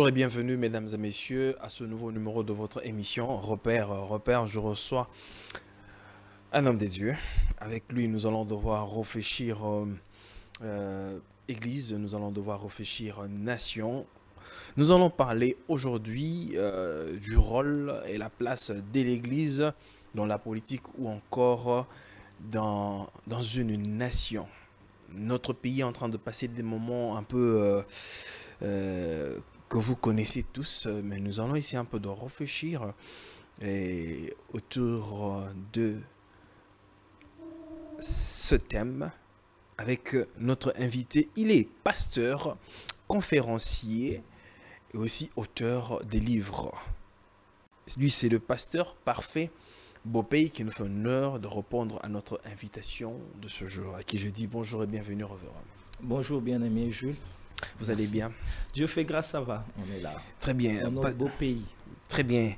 Bonjour et bienvenue, mesdames et messieurs, à ce nouveau numéro de votre émission Repère. Je reçois un homme des dieux. Avec lui, nous allons devoir réfléchir Église, nous allons devoir réfléchir nation. Nous allons parler aujourd'hui du rôle et la place de l'Église dans la politique ou encore dans une nation. Notre pays est en train de passer des moments un peu que vous connaissez tous, mais nous allons essayer un peu de réfléchir autour de ce thème avec notre invité. Il est pasteur, conférencier et aussi auteur des livres. Lui, c'est le pasteur parfait Bopey qui nous fait honneur de répondre à notre invitation de ce jour, à qui je dis bonjour et bienvenue, Reverend. Bonjour bien-aimé Jules. Vous allez bien? Dieu fait grâce, ça va, on est là. Très bien. Dans notre beau pays. Très bien.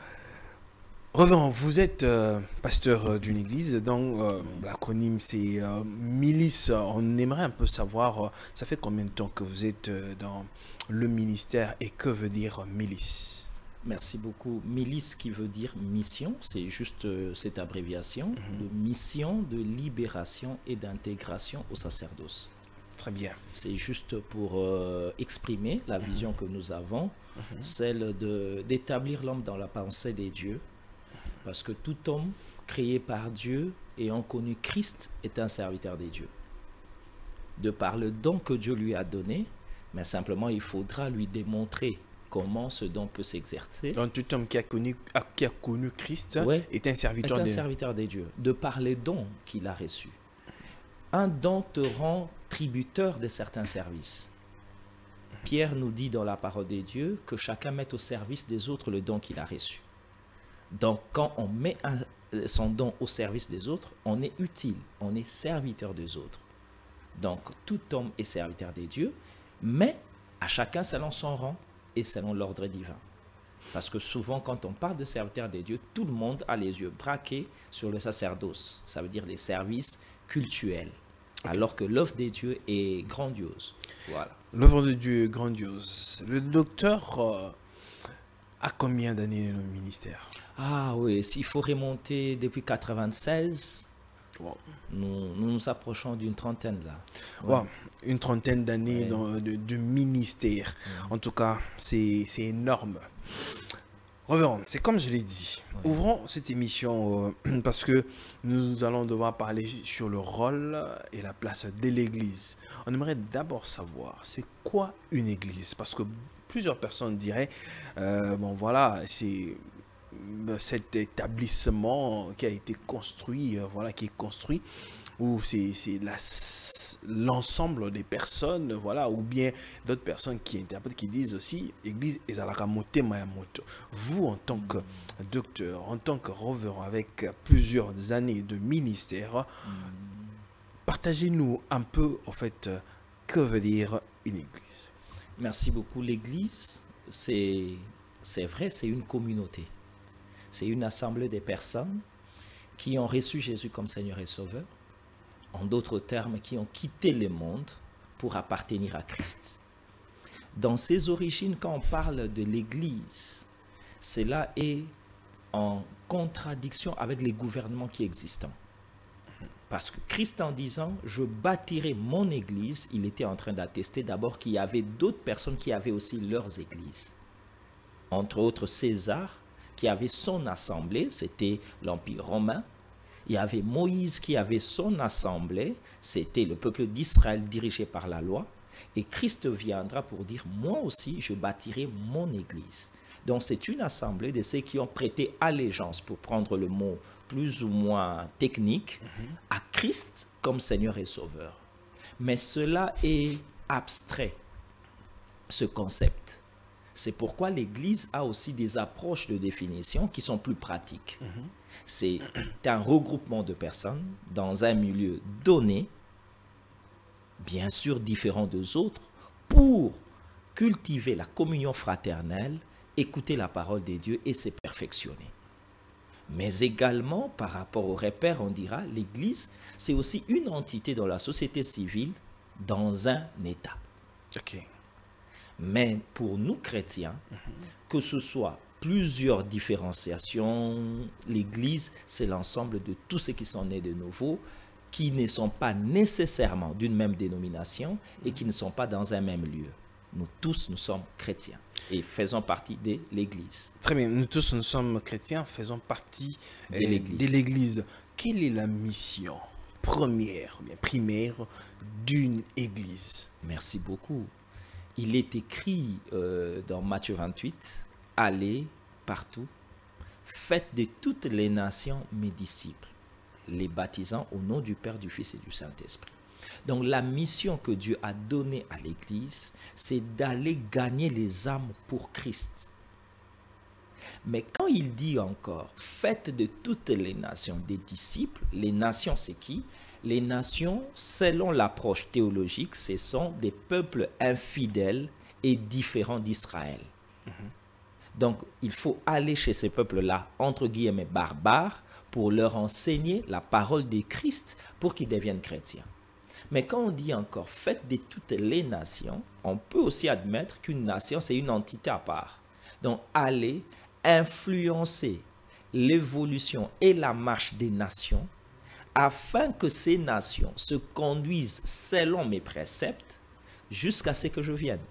Reverend, vous êtes pasteur d'une église, donc l'acronyme c'est Milice. On aimerait un peu savoir, ça fait combien de temps que vous êtes dans le ministère et que veut dire Milice? Merci beaucoup. Milice qui veut dire mission, c'est juste cette abréviation de mission de libération et d'intégration au sacerdoce. Très bien. C'est juste pour exprimer la vision que nous avons, celle d'établir l'homme dans la pensée des dieux, parce que tout homme créé par Dieu ayant connu Christ est un serviteur des dieux. De par le don que Dieu lui a donné, mais simplement il faudra lui démontrer comment ce don peut s'exercer. Donc tout homme qui a connu Christ est un serviteur des dieux, de par les dons qu'il a reçus. Un don te rend tributeur de certains services. Pierre nous dit dans la parole des dieux que chacun mette au service des autres le don qu'il a reçu. Donc quand on met son don au service des autres, on est utile, on est serviteur des autres. Donc tout homme est serviteur des dieux, mais à chacun selon son rang et selon l'ordre divin. Parce que souvent quand on parle de serviteur des dieux, tout le monde a les yeux braqués sur le sacerdoce. Ça veut dire les services cultuels. Alors que l'œuvre des dieux est grandiose. Voilà. L'œuvre de Dieu est grandiose. Le docteur a combien d'années dans le ministère? Ah oui, s'il faut remonter depuis 96, wow. nous approchons d'une trentaine là. Ouais. Wow. Une trentaine d'années de ministère. En tout cas, c'est énorme. Reverend, c'est comme je l'ai dit, ouvrons cette émission parce que nous allons devoir parler sur le rôle et la place de l'Église. On aimerait d'abord savoir, c'est quoi une Église? Parce que plusieurs personnes diraient, bon voilà, c'est cet établissement qui a été construit, voilà, qui est construit, ou c'est l'ensemble des personnes, voilà, ou bien d'autres personnes qui interprètent, qui disent aussi Église ezalaka motema ya moto. Vous, en tant que docteur, en tant que reverend avec plusieurs années de ministère, partagez-nous un peu, en fait, que veut dire une Église? Merci beaucoup. L'Église, c'est vrai, c'est une communauté. C'est une assemblée des personnes qui ont reçu Jésus comme Seigneur et Sauveur. En d'autres termes, qui ont quitté le monde pour appartenir à Christ. Dans ses origines, quand on parle de l'Église, cela est en contradiction avec les gouvernements qui existent. Parce que Christ, en disant « je bâtirai mon Église », il était en train d'attester d'abord qu'il y avait d'autres personnes qui avaient aussi leurs églises. Entre autres, César, qui avait son assemblée, c'était l'Empire romain. Il y avait Moïse qui avait son assemblée, c'était le peuple d'Israël dirigé par la loi. Et Christ viendra pour dire, moi aussi, je bâtirai mon église. Donc c'est une assemblée de ceux qui ont prêté allégeance, pour prendre le mot plus ou moins technique, à Christ comme Seigneur et Sauveur. Mais cela est abstrait, ce concept. C'est pourquoi l'Église a aussi des approches de définition qui sont plus pratiques. C'est un regroupement de personnes dans un milieu donné, bien sûr différent des autres, pour cultiver la communion fraternelle, écouter la parole des dieux et se perfectionner. Mais également, par rapport au repère, on dira, l'Église, c'est aussi une entité dans la société civile, dans un État. Ok. Mais pour nous chrétiens, que ce soit plusieurs différenciations, l'Église, c'est l'ensemble de tous ceux qui sont nés de nouveau, qui ne sont pas nécessairement d'une même dénomination et qui ne sont pas dans un même lieu. Nous tous, nous sommes chrétiens et faisons partie de l'Église. Très bien, nous tous, nous sommes chrétiens, faisons partie de l'Église. Quelle est la mission première, bien primaire d'une Église? Merci beaucoup. Il est écrit dans Matthieu 28, « Allez partout, faites de toutes les nations mes disciples, les baptisant au nom du Père, du Fils et du Saint-Esprit. » Donc la mission que Dieu a donnée à l'Église, c'est d'aller gagner les âmes pour Christ. Mais quand il dit encore, faites de toutes les nations des disciples, les nations c'est qui? Les nations, selon l'approche théologique, ce sont des peuples infidèles et différents d'Israël. Donc, il faut aller chez ces peuples-là, entre guillemets barbares, pour leur enseigner la parole de Christ pour qu'ils deviennent chrétiens. Mais quand on dit encore, faites de toutes les nations, on peut aussi admettre qu'une nation, c'est une entité à part. Donc, aller influencer l'évolution et la marche des nations afin que ces nations se conduisent selon mes préceptes jusqu'à ce que je vienne.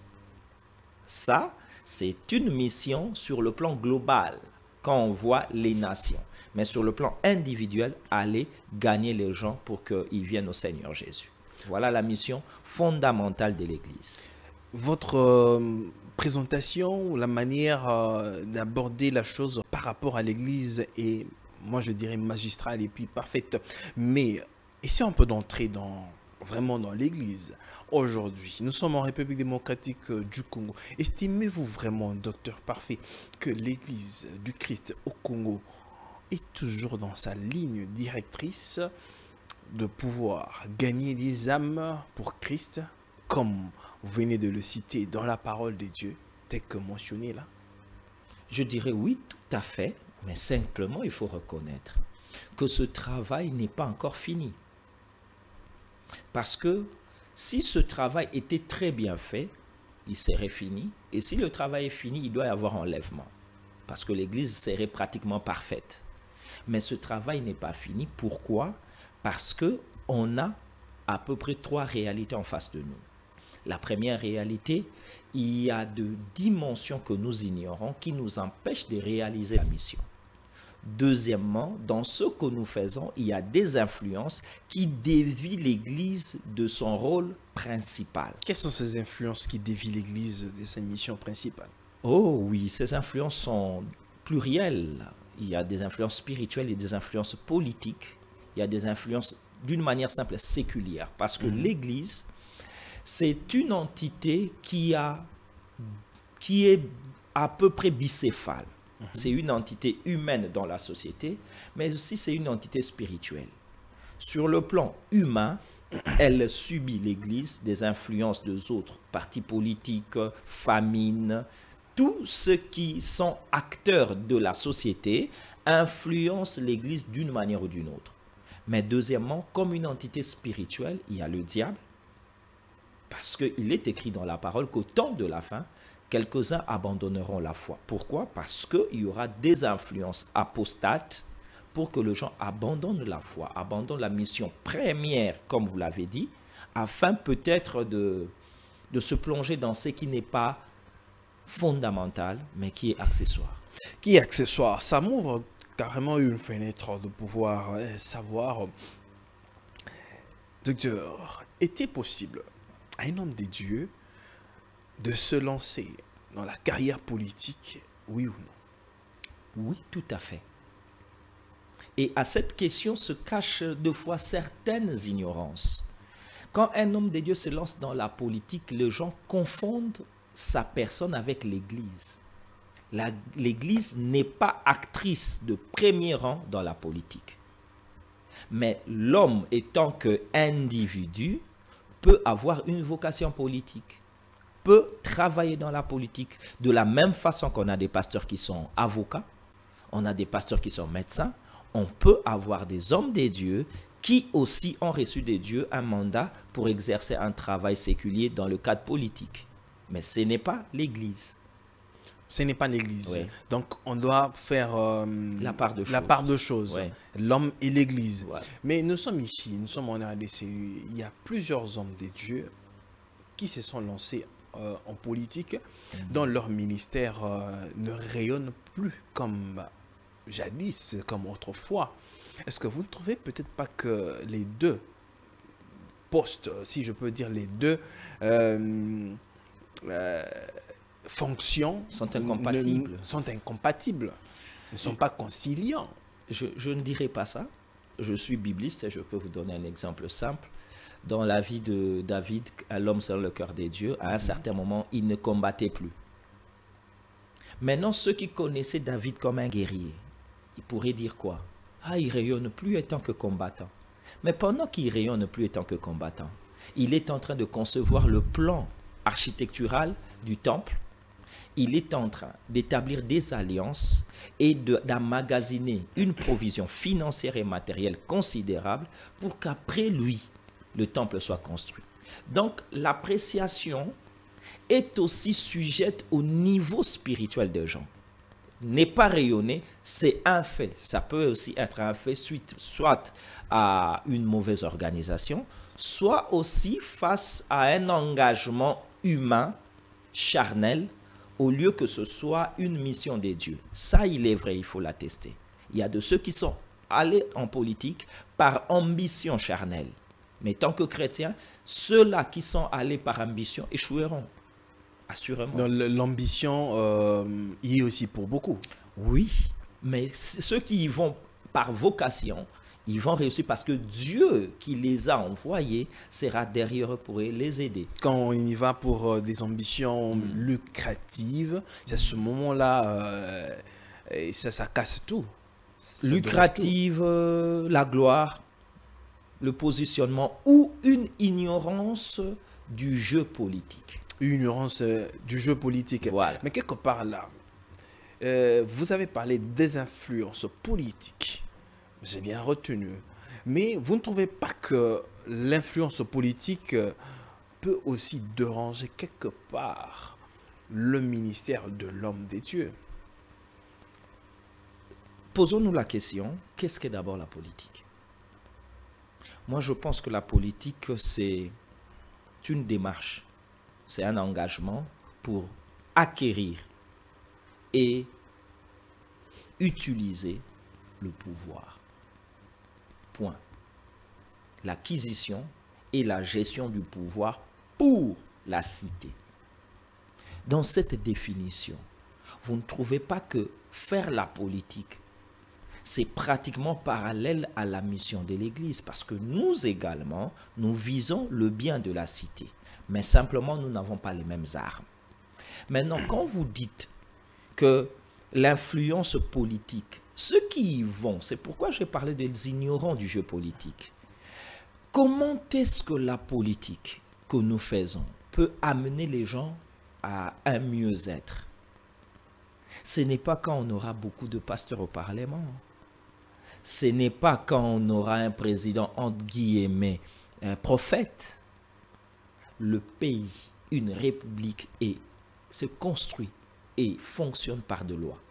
Ça, c'est une mission sur le plan global quand on voit les nations. Mais sur le plan individuel, aller gagner les gens pour qu'ils viennent au Seigneur Jésus. Voilà la mission fondamentale de l'Église. Votre présentation, la manière d'aborder la chose par rapport à l'Église est, moi je dirais, magistrale et puis parfaite. Mais essayons un peu d'entrer vraiment dans l'Église. Aujourd'hui, nous sommes en République démocratique du Congo. Estimez-vous vraiment, docteur Parfait, que l'Église du Christ au Congo est toujours dans sa ligne directrice de pouvoir gagner des âmes pour Christ, comme vous venez de le citer dans la parole de Dieu, tel que mentionné là? Je dirais oui, tout à fait, mais simplement il faut reconnaître que ce travail n'est pas encore fini. Parce que si ce travail était très bien fait, il serait fini. Et si le travail est fini, il doit y avoir enlèvement. Parce que l'Église serait pratiquement parfaite. Mais ce travail n'est pas fini. Pourquoi? Parce qu'on a à peu près 3 réalités en face de nous. La première réalité, il y a de dimensions que nous ignorons qui nous empêchent de réaliser la mission. Deuxièmement, dans ce que nous faisons, il y a des influences qui dévient l'Église de son rôle principal. Quelles sont ces influences qui dévient l'Église de sa mission principale? Oh oui, ces influences sont plurielles. Il y a des influences spirituelles et des influences politiques. Il y a des influences d'une manière simple séculière. Parce que l'Église, c'est une entité qui est à peu près bicéphale. C'est une entité humaine dans la société, mais aussi c'est une entité spirituelle. Sur le plan humain, elle subit l'Église des influences des autres partis politiques, famines. Tous ceux qui sont acteurs de la société influencent l'Église d'une manière ou d'une autre. Mais deuxièmement, comme une entité spirituelle, il y a le diable, parce qu'il est écrit dans la parole qu'au temps de la fin, quelques-uns abandonneront la foi. Pourquoi? Parce qu'il y aura des influences apostates pour que les gens abandonnent la foi, abandonnent la mission première, comme vous l'avez dit, afin peut-être de se plonger dans ce qui n'est pas fondamental, mais qui est accessoire. Qui est accessoire? Ça m'ouvre carrément une fenêtre de pouvoir savoir, docteur, est-il possible à un homme de Dieu de se lancer dans la carrière politique, oui ou non? Oui, tout à fait. Et à cette question se cachent deux fois certaines ignorances. Quand un homme de Dieu se lance dans la politique, les gens confondent sa personne avec l'Église. L'Église n'est pas actrice de premier rang dans la politique. Mais l'homme, étant qu'individu, peut avoir une vocation politique, peut travailler dans la politique de la même façon qu'on a des pasteurs qui sont avocats, on a des pasteurs qui sont médecins, on peut avoir des hommes des dieux qui aussi ont reçu des dieux un mandat pour exercer un travail séculier dans le cadre politique. Mais ce n'est pas l'Église. Ce n'est pas l'Église. Oui. Donc, on doit faire La part de la choses. part de choses. Ouais. L'homme et l'Église. Voilà. Mais nous sommes ici, nous sommes en RDC. Il y a plusieurs hommes de Dieu qui se sont lancés en politique, dont leur ministère ne rayonne plus comme jadis, comme autrefois. Est-ce que vous ne trouvez peut-être pas que les deux postes, si je peux dire les deux fonctions Sont incompatibles. sont incompatibles, ne sont pas conciliants? Je ne dirais pas ça. Je suis bibliste et je peux vous donner un exemple simple. Dans la vie de David, l'homme selon le cœur des dieux, à un certain moment, il ne combattait plus. Maintenant, ceux qui connaissaient David comme un guerrier, ils pourraient dire quoi? Ah, il rayonne plus étant que combattant. Mais pendant qu'il rayonne plus étant que combattant, il est en train de concevoir le plan architectural du temple. Il est en train d'établir des alliances et d'emmagasiner une provision financière et matérielle considérable pour qu'après lui, le temple soit construit. Donc, l'appréciation est aussi sujette au niveau spirituel des gens. N'est pas rayonné, c'est un fait. Ça peut aussi être un fait suite soit à une mauvaise organisation, soit aussi face à un engagement humain, charnel, au lieu que ce soit une mission des dieux. Ça, il est vrai, il faut l'attester. Il y a de ceux qui sont allés en politique par ambition charnelle. Mais tant que chrétiens, ceux-là qui sont allés par ambition échoueront. Assurément. Dans l'ambition y est aussi pour beaucoup. Oui, mais ceux qui y vont par vocation, ils vont réussir parce que Dieu qui les a envoyés sera derrière eux pour les aider. Quand on y va pour des ambitions lucratives, c'est à ce moment-là, ça casse tout. Ça Lucrative, la gloire, le positionnement ou une ignorance du jeu politique. Une ignorance du jeu politique. Voilà. Mais quelque part là, vous avez parlé des influences politiques. J'ai bien retenu. Mais vous ne trouvez pas que l'influence politique peut aussi déranger quelque part le ministère de l'homme des dieux? Posons-nous la question, qu'est-ce qu'est d'abord la politique? Moi, je pense que la politique, c'est une démarche, c'est un engagement pour acquérir et utiliser le pouvoir. Point. L'acquisition et la gestion du pouvoir pour la cité. Dans cette définition, vous ne trouvez pas que faire la politique, c'est pratiquement parallèle à la mission de l'Église, parce que nous également, nous visons le bien de la cité, mais simplement nous n'avons pas les mêmes armes. Maintenant, quand vous dites que l'influence politique, ceux qui y vont, c'est pourquoi j'ai parlé des ignorants du jeu politique. Comment est-ce que la politique que nous faisons peut amener les gens à un mieux-être? Ce n'est pas quand on aura beaucoup de pasteurs au Parlement. Ce n'est pas quand on aura un président, entre guillemets, un prophète. Le pays, une république, se construit et fonctionne par des lois.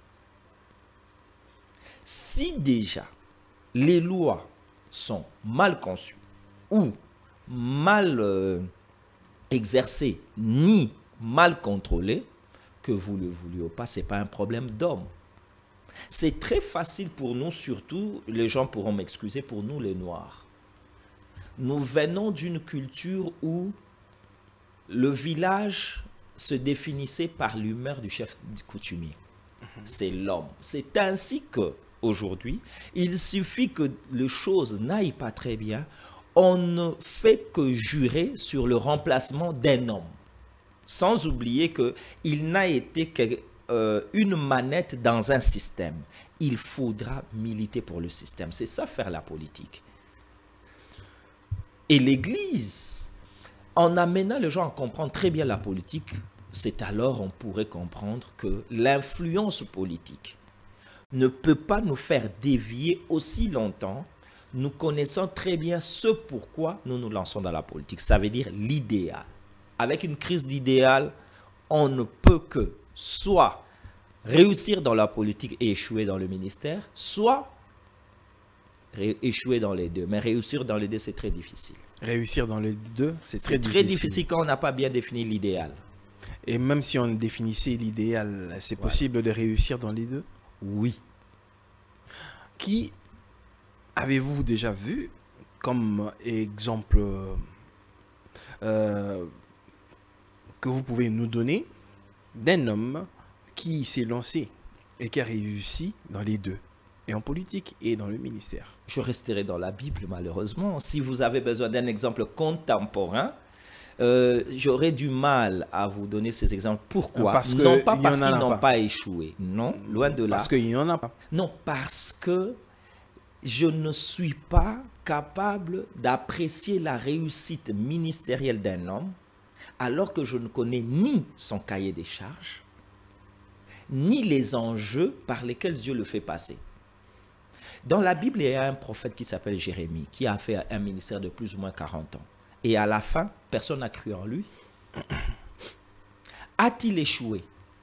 Si déjà les lois sont mal conçues ou mal exercées ni mal contrôlées, que vous le vouliez ou pas, ce n'est pas un problème d'homme. C'est très facile pour nous, surtout, les gens pourront m'excuser, pour nous les Noirs. Nous venons d'une culture où le village se définissait par l'humeur du chef coutumier. C'est l'homme. C'est ainsi que aujourd'hui, il suffit que les choses n'aillent pas très bien, on ne fait que jurer sur le remplacement d'un homme. Sans oublier qu'il n'a été qu'une manette dans un système. Il faudra militer pour le système. C'est ça faire la politique. Et l'Église, en amenant les gens à comprendre très bien la politique, c'est alors on pourrait comprendre que l'influence politique ne peut pas nous faire dévier aussi longtemps. Nous connaissons très bien ce pourquoi nous nous lançons dans la politique. Ça veut dire l'idéal. Avec une crise d'idéal, on ne peut que soit réussir dans la politique et échouer dans le ministère, soit échouer dans les deux. Mais réussir dans les deux, c'est très difficile. Réussir dans les deux, c'est très difficile quand on n'a pas bien défini l'idéal. Et même si on définissait l'idéal, c'est possible de réussir dans les deux? Oui. Qui avez-vous déjà vu comme exemple que vous pouvez nous donner d'un homme qui s'est lancé et qui a réussi dans les deux, et en politique et dans le ministère? Je resterai dans la Bible, malheureusement. Si vous avez besoin d'un exemple contemporain, j'aurais du mal à vous donner ces exemples. Pourquoi? Non pas parce qu'ils n'ont pas échoué. Non, loin de là. Parce qu'il n'y en a pas. Non, parce que je ne suis pas capable d'apprécier la réussite ministérielle d'un homme alors que je ne connais ni son cahier des charges, ni les enjeux par lesquels Dieu le fait passer. Dans la Bible, il y a un prophète qui s'appelle Jérémie, qui a fait un ministère de plus ou moins 40 ans. Et à la fin, personne n'a cru en lui. A-t-il échoué?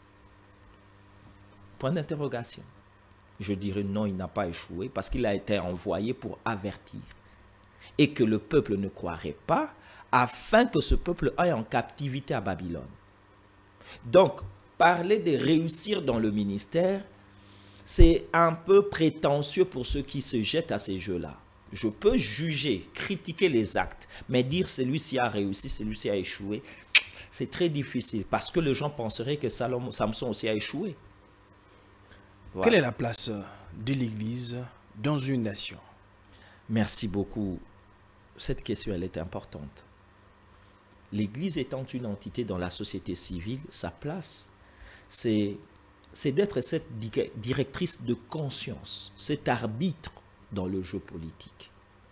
Point d'interrogation. Je dirais non, il n'a pas échoué parce qu'il a été envoyé pour avertir. Et que le peuple ne croirait pas afin que ce peuple aille en captivité à Babylone. Donc, parler de réussir dans le ministère, c'est un peu prétentieux pour ceux qui se jettent à ces jeux-là. Je peux juger, critiquer les actes, mais dire celui-ci a réussi, celui-ci a échoué, c'est très difficile parce que les gens penseraient que Samson aussi a échoué. Voilà. Quelle est la place de l'Église dans une nation? Merci beaucoup. Cette question, elle est importante. L'Église étant une entité dans la société civile, sa place, c'est d'être cette directrice de conscience, cet arbitre dans le jeu politique.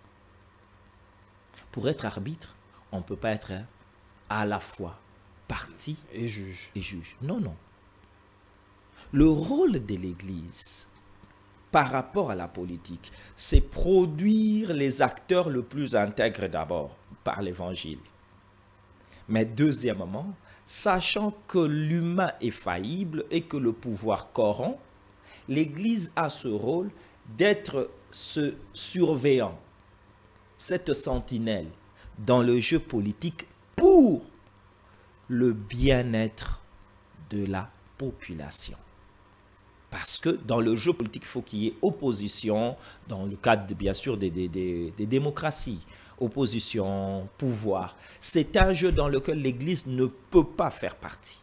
Pour être arbitre, on ne peut pas être à la fois parti et juge. Non, non. Le rôle de l'Église par rapport à la politique, c'est produire les acteurs le plus intègres d'abord par l'Évangile. Mais deuxièmement, sachant que l'humain est faillible et que le pouvoir corrompt, l'Église a ce rôle d'être ce surveillant, cette sentinelle dans le jeu politique pour le bien-être de la population. Parce que dans le jeu politique, il faut qu'il y ait opposition, dans le cadre bien sûr des démocraties, opposition, pouvoir. C'est un jeu dans lequel l'Église ne peut pas faire partie.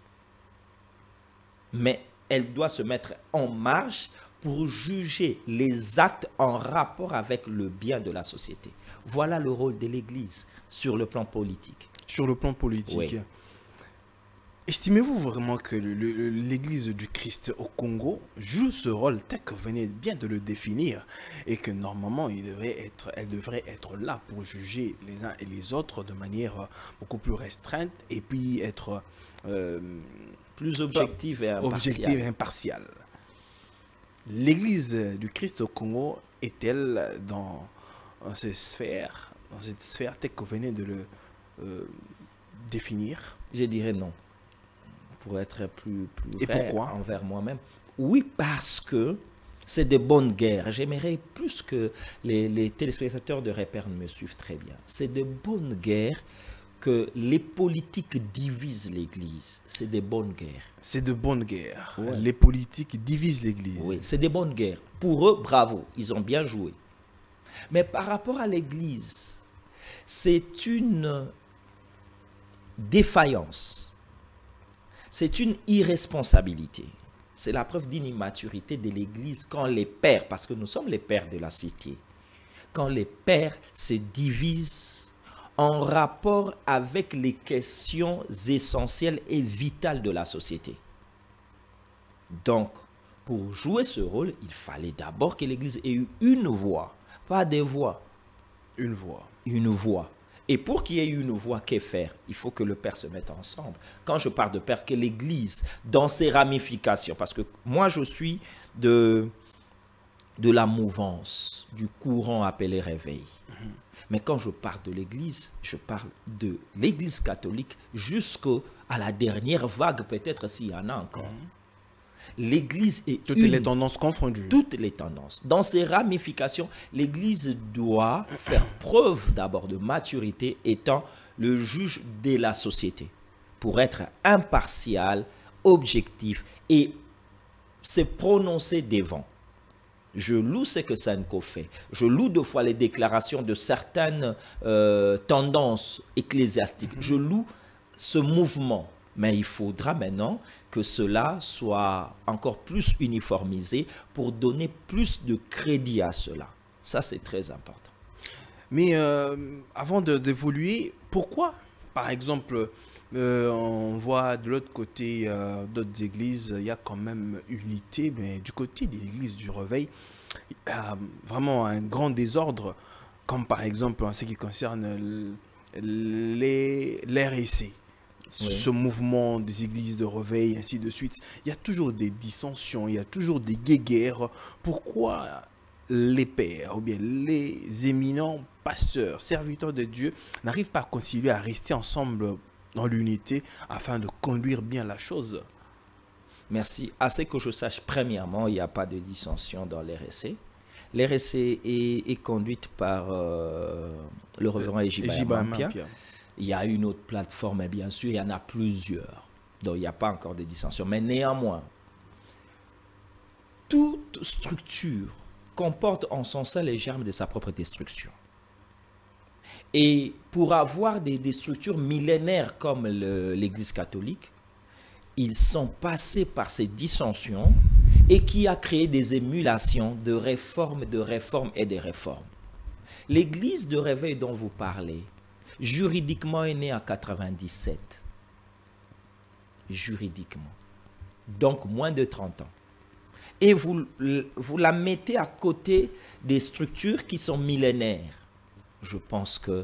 Mais elle doit se mettre en marche pour juger les actes en rapport avec le bien de la société. Voilà le rôle de l'Église sur le plan politique. Sur le plan politique. Oui. Estimez-vous vraiment que l'Église du Christ au Congo joue ce rôle tel que vous venez bien de le définir et que normalement elle devrait être là pour juger les uns et les autres de manière beaucoup plus restreinte et puis être plus objective et impartiale. L'Église du Christ au Congo est-elle dans cette sphère telle que vous venez de le définir? Je dirais non. Pour être plus et pourquoi? Envers moi-même. Oui, parce que c'est de bonnes guerres. J'aimerais plus que les téléspectateurs de Repère me suivent très bien. C'est de bonnes guerres que les politiques divisent l'Église. C'est de bonnes guerres. C'est de bonnes guerres. Ouais. Les politiques divisent l'Église. Oui, c'est de bonnes guerres. Pour eux, bravo, ils ont bien joué. Mais par rapport à l'Église, c'est une défaillance. C'est une irresponsabilité. C'est la preuve d'une immaturité de l'Église quand les pères, parce que nous sommes les pères de la cité, quand les pères se divisent en rapport avec les questions essentielles et vitales de la société. Donc, pour jouer ce rôle, il fallait d'abord que l'Église ait eu une voix, pas des voix. Une voix. Une voix. Et pour qu'il y ait une voix, qu'est faire? Il faut que le Père se mette ensemble. Quand je parle de Père, que l'Église, dans ses ramifications, parce que moi je suis de de la mouvance, du courant appelé réveil. Mais quand je parle de l'Église, je parle de l'Église catholique jusqu'à la dernière vague, peut-être s'il y en a encore. L'Église est toutes les tendances confondues. Toutes les tendances. Dans ses ramifications, l'Église doit faire preuve d'abord de maturité, étant le juge de la société, pour être impartial, objectif et se prononcer devant. Je loue ce que Senko fait. Je loue deux fois les déclarations de certaines tendances ecclésiastiques. Je loue ce mouvement. Mais il faudra maintenant que cela soit encore plus uniformisé pour donner plus de crédit à cela. Ça, c'est très important. Mais avant d'évoluer, pourquoi, par exemple, on voit de l'autre côté d'autres églises, il y a quand même unité, mais du côté de l'église du Réveil, il y a vraiment un grand désordre, comme par exemple en ce qui concerne l'RSC. Oui. Ce mouvement des églises de Réveil, ainsi de suite. Il y a toujours des dissensions, il y a toujours des guéguerres. Pourquoi les pères ou bien les éminents pasteurs, serviteurs de Dieu, n'arrivent pas à continuer à rester ensemble dans l'unité afin de conduire bien la chose? Merci. À ce que je sache, premièrement, il n'y a pas de dissension dans l'RSC. L'RSC est conduite par le révérend Ejiba Mampia. Il y a une autre plateforme, et bien sûr, il y en a plusieurs. Donc, il n'y a pas encore de dissension. Mais néanmoins, toute structure comporte en son sein les germes de sa propre destruction. Et pour avoir des structures millénaires comme l'Église catholique, ils sont passés par ces dissensions et qui a créé des émulations de réformes et de réformes. L'Église de Réveil dont vous parlez, juridiquement est née en 97. Juridiquement. Donc moins de 30 ans. Et vous la mettez à côté des structures qui sont millénaires. Je pense que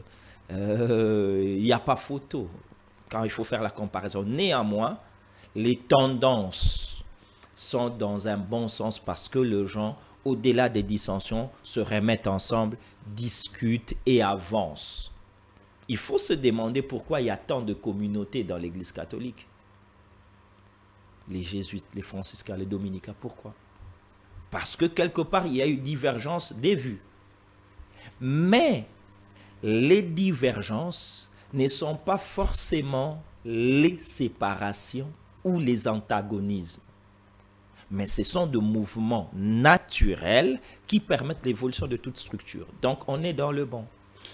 il n'y a pas photo quand il faut faire la comparaison. Néanmoins, les tendances sont dans un bon sens parce que les gens, au-delà des dissensions, se remettent ensemble, discutent et avancent. Il faut se demander pourquoi il y a tant de communautés dans l'Église catholique. Les jésuites, les franciscains, les dominicains, pourquoi? Parce que quelque part, il y a eu divergence des vues. Mais les divergences ne sont pas forcément les séparations ou les antagonismes. Mais ce sont des mouvements naturels qui permettent l'évolution de toute structure. Donc, on est dans le bon.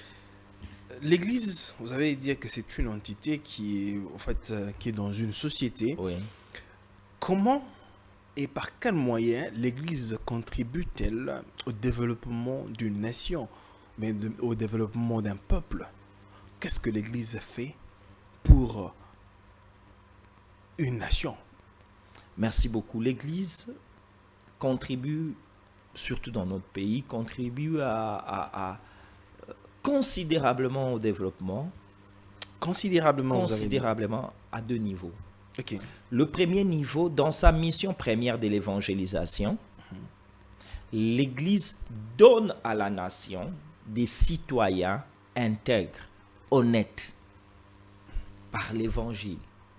L'Église, vous avez dit que c'est une entité qui est, en fait, qui est dans une société. Oui. Comment et par quels moyens l'Église contribue-t-elle au développement d'une nation, mais au développement d'un peuple? Qu'est-ce que l'Église fait pour une nation? Merci beaucoup. L'Église contribue, surtout dans notre pays, contribue à considérablement au développement. Considérablement à deux niveaux. Okay. Le premier niveau, dans sa mission première de l'évangélisation, l'Église donne à la nation des citoyens intègres, honnêtes, par l'Évangile.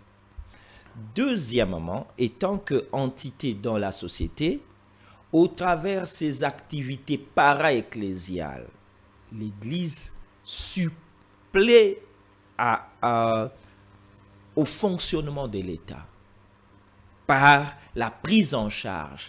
Deuxièmement, étant qu'entité dans la société, au travers ses activités para-ecclésiales, l'Église supplée au fonctionnement de l'État par la prise en charge,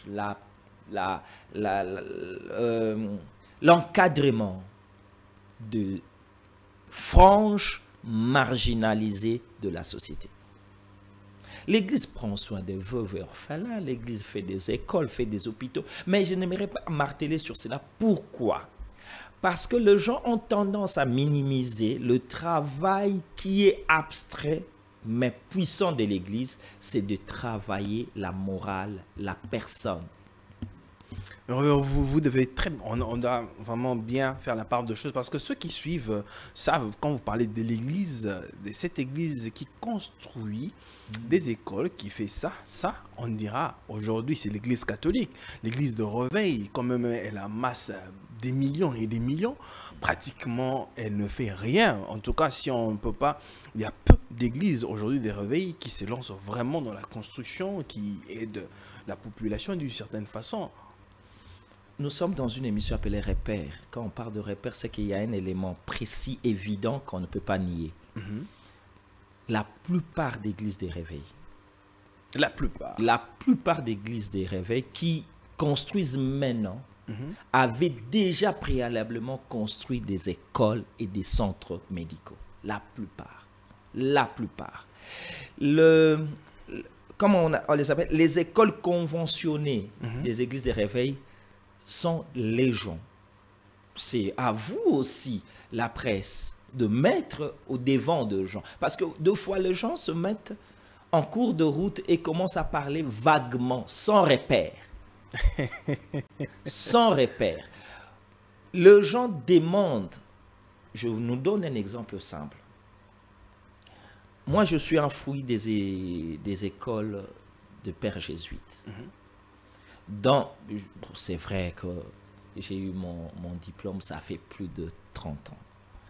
l'encadrement de franges marginalisées de la société. L'Église prend soin des veuves et orphelins, l'Église fait des écoles, fait des hôpitaux, mais je n'aimerais pas marteler sur cela. Pourquoi? Parce que les gens ont tendance à minimiser le travail qui est abstrait, mais puissant de l'Église, c'est de travailler la morale, la personne. Vous devez on doit vraiment bien faire la part de choses parce que ceux qui suivent savent, quand vous parlez de l'église, de cette église qui construit des écoles, qui fait ça, on dira aujourd'hui c'est l'église catholique, l'église de Réveil, quand même elle amasse des millions et des millions, pratiquement elle ne fait rien. En tout cas, si on ne peut pas, il y a peu d'églises aujourd'hui des Réveils qui se lancent vraiment dans la construction, qui aident la population d'une certaine façon. Nous sommes dans une émission appelée Repères. Quand on parle de repères, c'est qu'il y a un élément précis, évident, qu'on ne peut pas nier. La plupart d'églises des réveils, la plupart d'églises des réveils qui construisent maintenant, avaient déjà préalablement construit des écoles et des centres médicaux. La plupart. La plupart. Comment on les appelle? Les écoles conventionnées des églises des réveils sont légion. C'est à vous aussi, la presse, de mettre au devant de gens. Parce que deux fois, les gens se mettent en cours de route et commencent à parler vaguement, sans repère. Sans repère. Les gens demandent, je nous donne un exemple simple. Moi, je suis enfoui des écoles de pères jésuites. C'est vrai que j'ai eu mon diplôme, ça fait plus de 30 ans.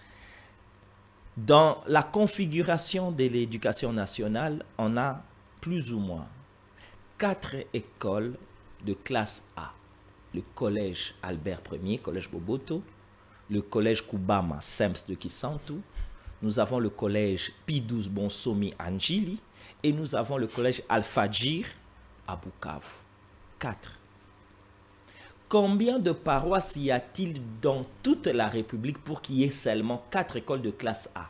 Dans la configuration de l'éducation nationale, on a plus ou moins 4 écoles de classe A. Le collège Albert Ier, collège Boboto, le collège Kubama, SEMS de Kisantu, nous avons le collège P12 Bonsomi Anjili et nous avons le collège Al-Fajir à Bukavu. 4. Combien de paroisses y a-t-il dans toute la République pour qu'il y ait seulement 4 écoles de classe A?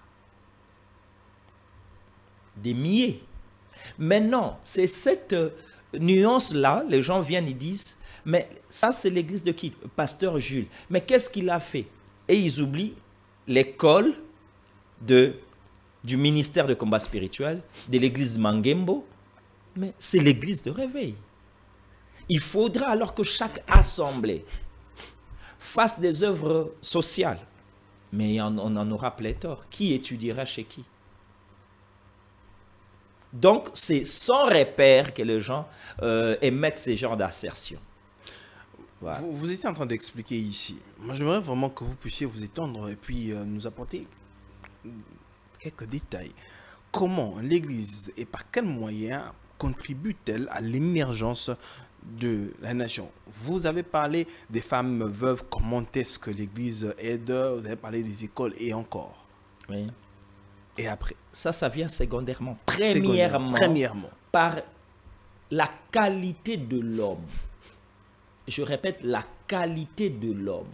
Des milliers. Maintenant, c'est cette nuance-là, les gens viennent et disent, mais ça c'est l'église de qui? Pasteur Jules. Mais qu'est-ce qu'il a fait? Et ils oublient l'école du ministère de combat spirituel, de l'église Mangembo, mais c'est l'église de réveil. Il faudra alors que chaque assemblée fasse des œuvres sociales. Mais on en aura pléthore. Qui étudiera chez qui? Donc, c'est sans repère que les gens émettent ces genres d'assertions. Voilà. Vous étiez en train d'expliquer ici. Moi, j'aimerais vraiment que vous puissiez vous étendre et puis nous apporter quelques détails. Comment l'Église et par quels moyens contribue-t-elle à l'émergence de la nation? Vous avez parlé des femmes veuves, comment est-ce que l'Église aide? Vous avez parlé des écoles et encore. Oui. Et après? Ça vient secondairement. Premièrement, par la qualité de l'homme. Je répète, la qualité de l'homme.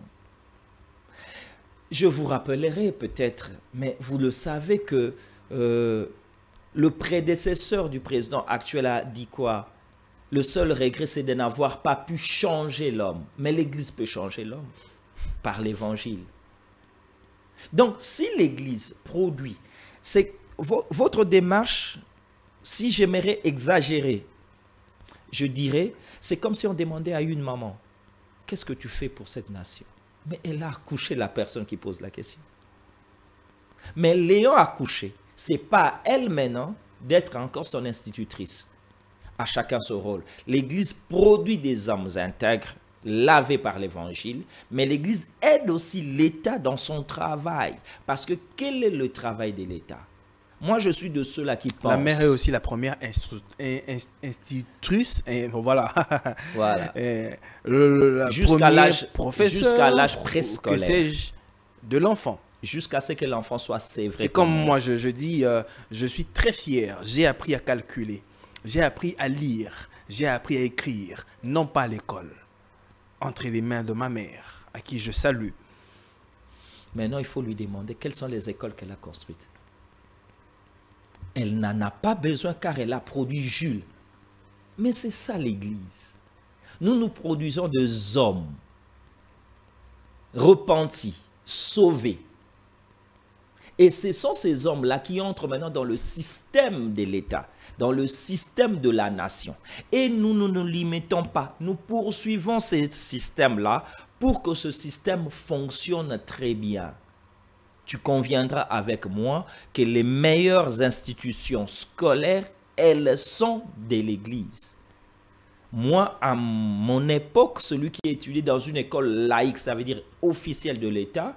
Je vous rappellerai peut-être, mais vous le savez que le prédécesseur du président actuel a dit quoi? Le seul regret, c'est de n'avoir pas pu changer l'homme. Mais l'Église peut changer l'homme par l'Évangile. Donc, si l'Église produit, c'est votre démarche, si j'aimerais exagérer, je dirais, c'est comme si on demandait à une maman, qu'est-ce que tu fais pour cette nation? Mais elle a accouché la personne qui pose la question. Mais l'ayant accouché, ce n'est pas à elle maintenant d'être encore son institutrice. À chacun son rôle. L'Église produit des hommes intègres, lavés par l'Évangile, mais l'Église aide aussi l'État dans son travail. Parce que quel est le travail de l'État? Moi, je suis de ceux-là qui pensent... La mère est aussi la première institutrice. Voilà. Voilà. Jusqu'à l'âge préscolaire. Que sais-je de l'enfant. Jusqu'à ce que l'enfant soit sévré. C'est comme moi, je dis, je suis très fier. J'ai appris à calculer. J'ai appris à lire. J'ai appris à écrire. Non pas à l'école. Entre les mains de ma mère, à qui je salue. Maintenant, il faut lui demander quelles sont les écoles qu'elle a construites. Elle n'en a pas besoin car elle a produit Jules. Mais c'est ça l'Église. Nous produisons des hommes repentis, sauvés. Et ce sont ces hommes-là qui entrent maintenant dans le système de l'État, dans le système de la nation. Et nous ne nous limitons pas, nous poursuivons ces systèmes-là pour que ce système fonctionne très bien. Tu conviendras avec moi que les meilleures institutions scolaires, elles sont de l'Église. Moi, à mon époque, celui qui étudiait dans une école laïque, ça veut dire officielle de l'État,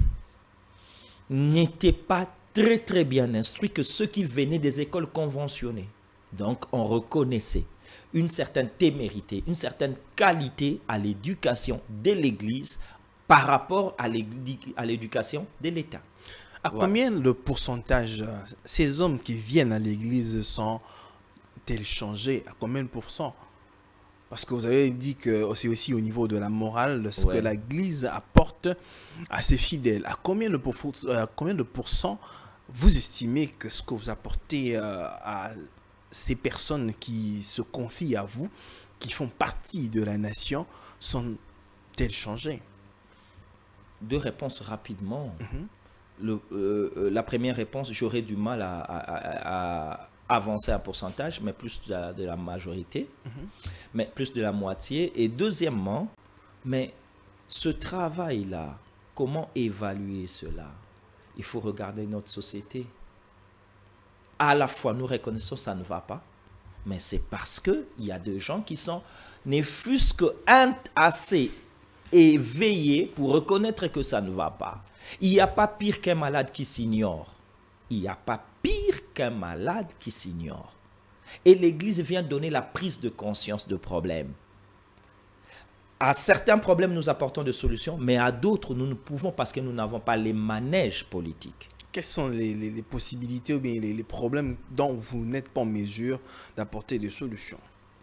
n'était pas très bien instruit que ceux qui venaient des écoles conventionnées. Donc, on reconnaissait une certaine témérité, une certaine qualité à l'éducation de l'Église par rapport à l'éducation de l'État. À combien de pourcentage ces hommes qui viennent à l'Église sont-ils changés? À combien de pourcents? Parce que vous avez dit que c'est aussi au niveau de la morale, ce que l'Église apporte à ses fidèles. À combien de pourcents vous estimez que ce que vous apportez à ces personnes qui se confient à vous, qui font partie de la nation, sont-elles changées? Deux réponses rapidement. La première réponse, j'aurais du mal à avancer un pourcentage, mais plus de la majorité, mais plus de la moitié. Et deuxièmement, mais ce travail-là, comment évaluer cela? Il faut regarder notre société. À la fois, nous reconnaissons que ça ne va pas, mais c'est parce qu'il y a des gens qui sont, ne fût-ce que assez éveillés pour reconnaître que ça ne va pas. Il n'y a pas pire qu'un malade qui s'ignore. Il n'y a pas pire qu'un malade qui s'ignore. Et l'Église vient donner la prise de conscience de problèmes. À certains problèmes, nous apportons des solutions, mais à d'autres, nous ne pouvons parce que nous n'avons pas les manèges politiques. Quelles sont les possibilités ou bien les problèmes dont vous n'êtes pas en mesure d'apporter des solutions?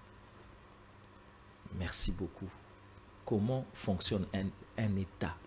Merci beaucoup. Comment fonctionne un État?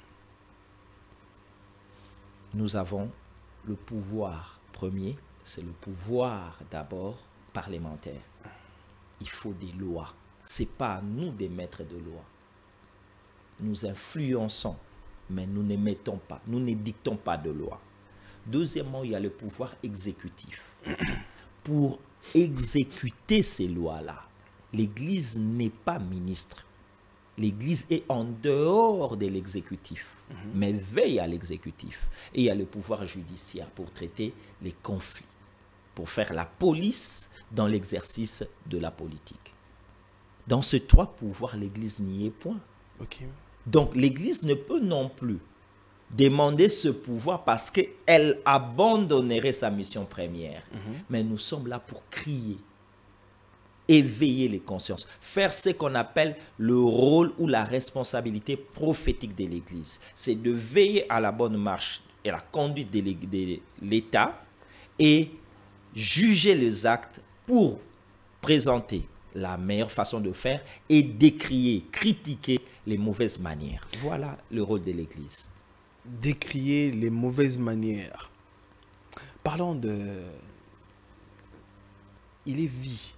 Nous avons le pouvoir premier, c'est le pouvoir d'abord parlementaire. Il faut des lois. Ce n'est pas à nous d'émettre de lois. Nous influençons, mais nous n'émettons pas, nous ne dictons pas de lois. Deuxièmement, il y a le pouvoir exécutif. Pour exécuter ces lois-là, l'Église n'est pas ministre. L'Église est en dehors de l'exécutif, mais veille à l'exécutif. Et il y a le pouvoir judiciaire pour traiter les conflits, pour faire la police dans l'exercice de la politique. Dans ces trois pouvoirs, l'Église n'y est point. Donc l'Église ne peut non plus demander ce pouvoir parce qu'elle abandonnerait sa mission première. Mais nous sommes là pour crier, éveiller les consciences, faire ce qu'on appelle le rôle ou la responsabilité prophétique de l'Église. C'est de veiller à la bonne marche et la conduite de l'État et juger les actes pour présenter la meilleure façon de faire et décrier, critiquer les mauvaises manières. Voilà le rôle de l'Église. Décrier les mauvaises manières. Parlons de... Il est vie.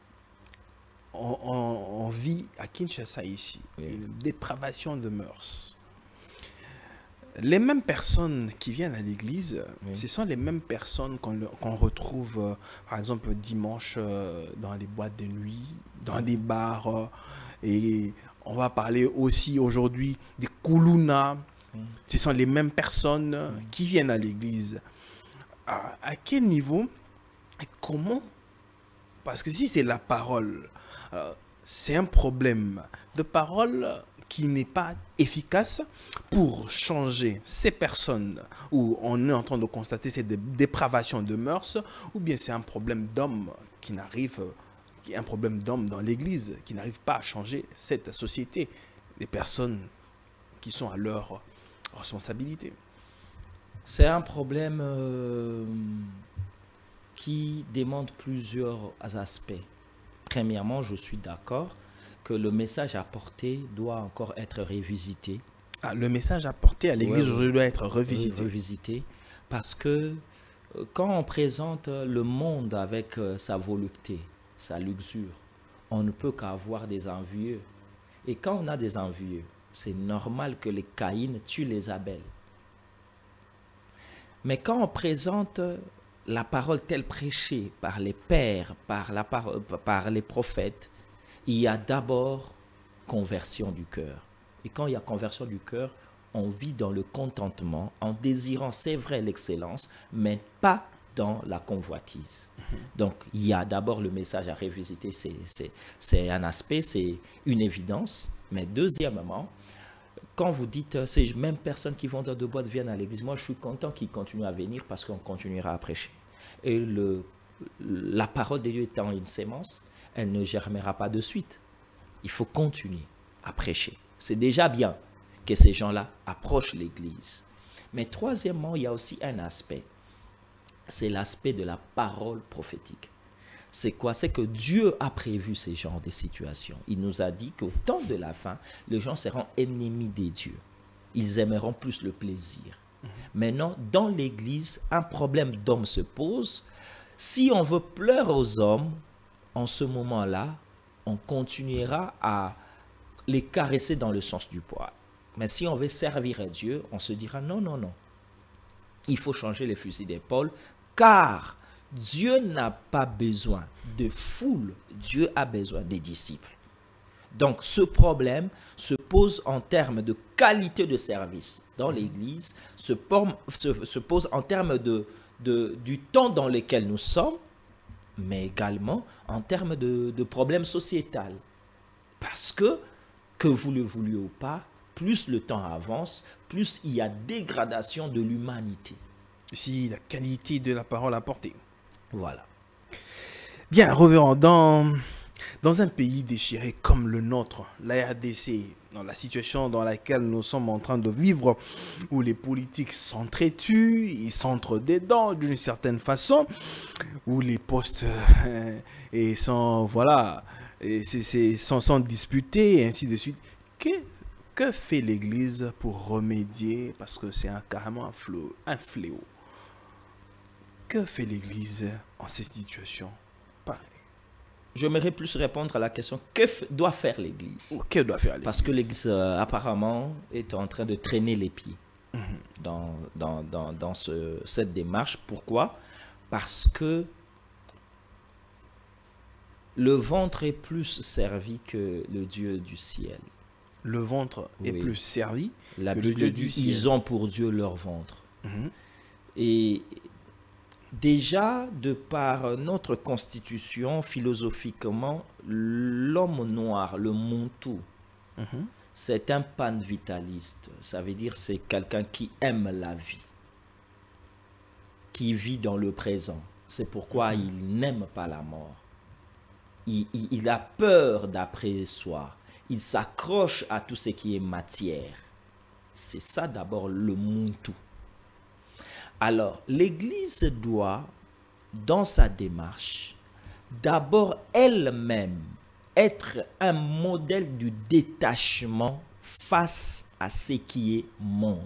On vit à Kinshasa ici, une dépravation de mœurs. Les mêmes personnes qui viennent à l'église, ce sont les mêmes personnes qu'on retrouve, par exemple, dimanche dans les boîtes de nuit, dans les bars. Et on va parler aussi aujourd'hui des Koulouna. Ce sont les mêmes personnes qui viennent à l'église. À quel niveau et comment? Parce que si c'est la parole, c'est un problème de parole qui n'est pas efficace pour changer ces personnes où on est en train de constater cette dépravation de mœurs, ou bien c'est un problème d'homme qui est un problème d'homme dans l'église qui n'arrive pas à changer cette société, les personnes qui sont à leur responsabilité. C'est un problème qui demande plusieurs aspects. Premièrement, je suis d'accord que le message apporté doit encore être revisité. Ah, le message apporté à l'église doit être revisité. Revisité, parce que quand on présente le monde avec sa volupté, sa luxure, on ne peut qu'avoir des envieux. Et quand on a des envieux, c'est normal que les Caïns tuent les Abel. Mais quand on présente la parole telle prêchée par les pères, par les prophètes, il y a d'abord conversion du cœur. Et quand il y a conversion du cœur, on vit dans le contentement, en désirant, c'est vrai, l'excellence, mais pas dans la convoitise. Donc, il y a d'abord le message à revisiter, c'est un aspect, c'est une évidence. Mais deuxièmement, quand vous dites, ces mêmes personnes qui vont dans de boîtes viennent à l'église, moi je suis content qu'ils continuent à venir parce qu'on continuera à prêcher. Et la parole de Dieu étant une sémence, elle ne germera pas de suite. Il faut continuer à prêcher. C'est déjà bien que ces gens-là approchent l'église. Mais troisièmement, il y a aussi un aspect. C'est l'aspect de la parole prophétique. C'est quoi? C'est que Dieu a prévu ces genres de situations. Il nous a dit qu'au temps de la fin, les gens seront ennemis des dieux. Ils aimeront plus le plaisir. Maintenant, dans l'église, un problème d'homme se pose. Si on veut pleurer aux hommes, en ce moment-là, on continuera à les caresser dans le sens du poil. Mais si on veut servir à Dieu, on se dira non, non, non. Il faut changer les fusils d'épaule, car Dieu n'a pas besoin de foule, Dieu a besoin des disciples. Donc ce problème se pose en termes de qualité de service dans l'Église, se pose en termes du temps dans lequel nous sommes, mais également en termes de problèmes sociétals. Parce que vous le vouliez ou pas, plus le temps avance, plus il y a dégradation de l'humanité. Si la qualité de la parole apportée. Voilà. Bien, revenons dans un pays déchiré comme le nôtre, la RDC, dans la situation dans laquelle nous sommes en train de vivre, où les politiques s'entretuent, ils s'entre-dedans d'une certaine façon, où les postes sont disputés, et ainsi de suite. Que fait l'Église pour remédier, parce que c'est carrément un fléau. Que fait l'Église en cette situation? Pareil. J'aimerais plus répondre à la question, que doit faire l'Église? Que doit faire l'Église? Parce que l'Église, apparemment, est en train de traîner les pieds dans cette démarche. Pourquoi? Parce que le ventre est plus servi que le Dieu du ciel. Le ventre est plus servi que le Dieu du ciel. Ils ont pour Dieu leur ventre. Et déjà, de par notre constitution, philosophiquement, l'homme noir, le Muntu, c'est un panvitaliste. Ça veut dire c'est quelqu'un qui aime la vie, qui vit dans le présent. C'est pourquoi il n'aime pas la mort. Il a peur d'après soi. Il s'accroche à tout ce qui est matière. C'est ça d'abord le Muntu. Alors, l'Église doit, dans sa démarche, d'abord elle-même être un modèle du détachement face à ce qui est monde.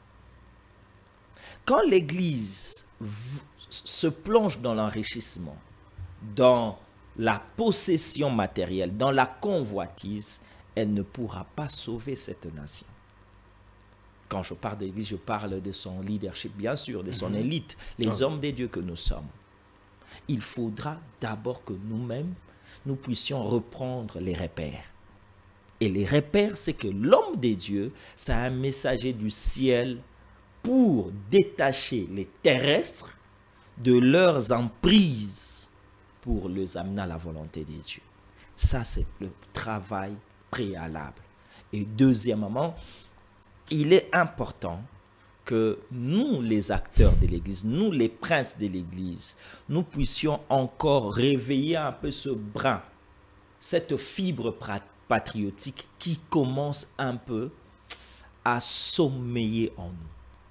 Quand l'Église se plonge dans l'enrichissement, dans la possession matérielle, dans la convoitise, elle ne pourra pas sauver cette nation. Quand je parle de l'Église, je parle de son leadership, bien sûr, de son élite, les hommes des dieux que nous sommes. Il faudra d'abord que nous-mêmes, nous puissions reprendre les repères. Et les repères, c'est que l'homme des dieux, c'est un messager du ciel pour détacher les terrestres de leurs emprises pour les amener à la volonté des dieux. Ça, c'est le travail préalable. Et deuxièmement, il est important que nous, les acteurs de l'Église, nous, les princes de l'Église, nous puissions encore réveiller un peu ce brin, cette fibre patriotique qui commence un peu à sommeiller en nous.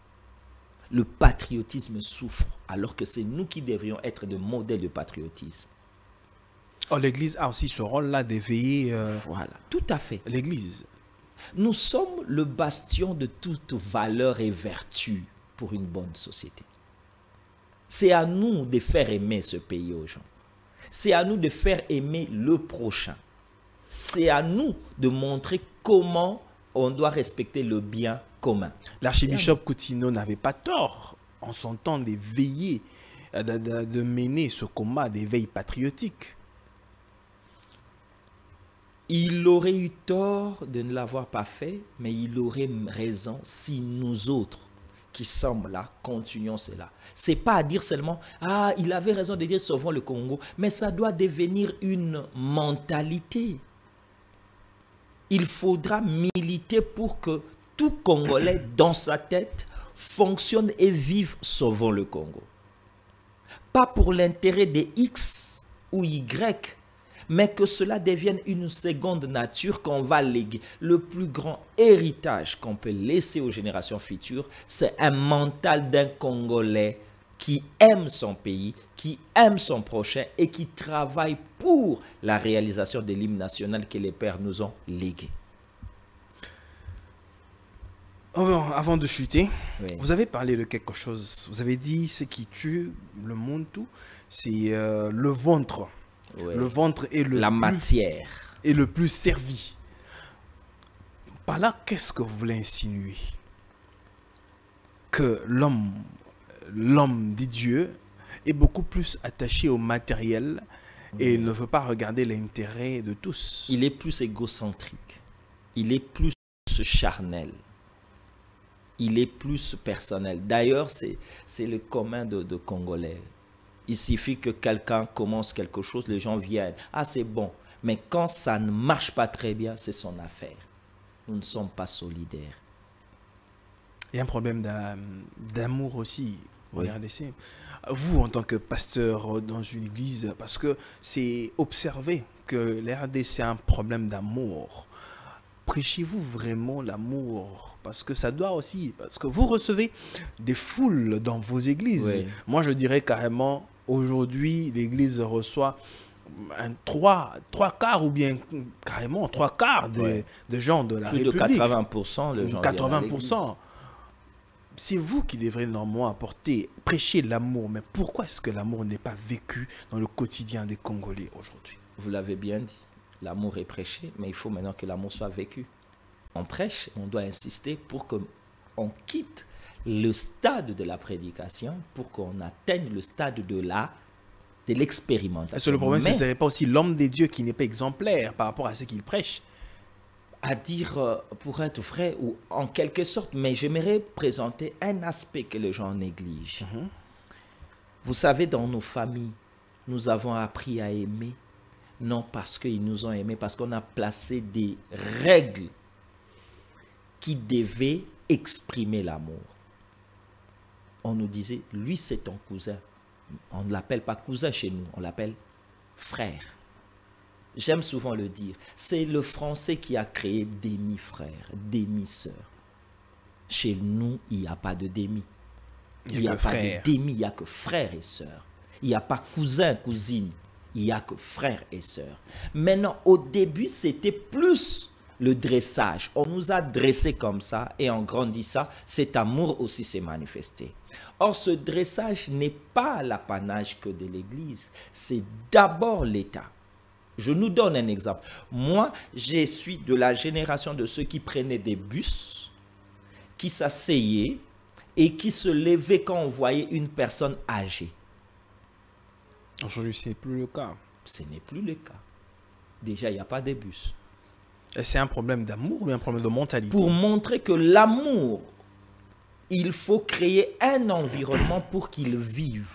Le patriotisme souffre, alors que c'est nous qui devrions être des modèles de patriotisme. Oh, l'Église a aussi ce rôle-là d'éveiller. Voilà, tout à fait. L'Église. Nous sommes le bastion de toute valeur et vertu pour une bonne société. C'est à nous de faire aimer ce pays aux gens. C'est à nous de faire aimer le prochain. C'est à nous de montrer comment on doit respecter le bien commun. L'archibishop Coutinho n'avait pas tort en son temps d'éveiller, de mener ce combat d'éveil patriotique. Il aurait eu tort de ne l'avoir pas fait, mais il aurait raison si nous autres qui sommes là, continuons cela. C'est pas à dire seulement, ah, il avait raison de dire sauvons le Congo, mais ça doit devenir une mentalité. Il faudra militer pour que tout Congolais dans sa tête fonctionne et vive sauvons le Congo. Pas pour l'intérêt des X ou Y, mais que cela devienne une seconde nature qu'on va léguer. Le plus grand héritage qu'on peut laisser aux générations futures, c'est un mental d'un Congolais qui aime son pays, qui aime son prochain et qui travaille pour la réalisation de l'hymne national que les pères nous ont légué. Avant de chuter, Oui. vous avez parlé de quelque chose. Vous avez dit ce qui tue le monde tout, c'est le ventre. Oui. Le ventre est La matière. est le plus servi. Par là, qu'est-ce que vous voulez insinuer? Que l'homme des dieux est beaucoup plus attaché au matériel et ne veut pas regarder l'intérêt de tous. Il est plus égocentrique. Il est plus charnel. Il est plus personnel. D'ailleurs, c'est le commun de Congolais. Il suffit que quelqu'un commence quelque chose, les gens viennent. Ah, c'est bon. Mais quand ça ne marche pas très bien, c'est son affaire. Nous ne sommes pas solidaires. Il y a un problème d'amour aussi. Oui. Regardez, vous, en tant que pasteur dans une église, parce que c'est observé que l'RDC a un problème d'amour. Prêchez-vous vraiment l'amour? Parce que ça doit aussi, parce que vous recevez des foules dans vos églises. Oui. Moi, je dirais carrément, aujourd'hui, l'église reçoit trois quarts ou bien carrément trois quarts Oui. de gens de la Plus République. de 80%, les gens viennent à l'église. 80%. C'est vous qui devrez normalement apporter, prêcher l'amour. Mais pourquoi est-ce que l'amour n'est pas vécu dans le quotidien des Congolais aujourd'hui? Vous l'avez bien dit. L'amour est prêché, mais il faut maintenant que l'amour soit vécu. On prêche, on doit insister pour qu'on quitte le stade de la prédication, pour qu'on atteigne le stade de l'expérimentation. Est-ce que le problème, ce ne Mais, serait pas aussi l'homme des dieux qui n'est pas exemplaire par rapport à ce qu'il prêche? à dire pour être vrai, ou en quelque sorte, mais j'aimerais présenter un aspect que les gens négligent. Vous savez, dans nos familles, nous avons appris à aimer, non parce qu'ils nous ont aimés, parce qu'on a placé des règles qui devaient exprimer l'amour. On nous disait, lui c'est ton cousin. On ne l'appelle pas cousin chez nous, on l'appelle frère. J'aime souvent le dire, c'est le français qui a créé demi-frère, demi-sœur. Chez nous, il n'y a pas de demi. Il n'y a pas de demi, il n'y a que frère et sœur. Il n'y a pas cousin, cousine, il n'y a que frère et sœur. Maintenant, au début, c'était plus le dressage. On nous a dressés comme ça et en grandissant, cet amour aussi s'est manifesté. Or, ce dressage n'est pas l'apanage que de l'Église, c'est d'abord l'État. Je nous donne un exemple. Moi, je suis de la génération de ceux qui prenaient des bus, qui s'asseyaient et qui se levaient quand on voyait une personne âgée. Aujourd'hui, ce n'est plus le cas. Ce n'est plus le cas. Déjà, il n'y a pas de bus. C'est un problème d'amour ou un problème de mentalité? Pour montrer que l'amour, il faut créer un environnement pour qu'il vive.